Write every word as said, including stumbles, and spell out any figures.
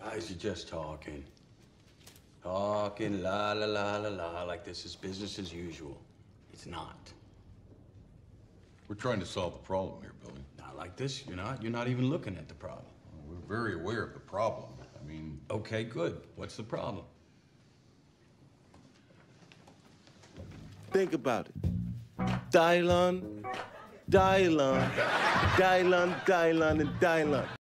Guys, you're just talking. Talking la la la la la like this is business as usual. It's not. We're trying to solve the problem here, Billy. Not like this, you're not. You're not even looking at the problem. Well, we're very aware of the problem. I mean... Okay, good. What's the problem? Think about it. Dylon, Dylon, Dylon, Dylon, and Dylon.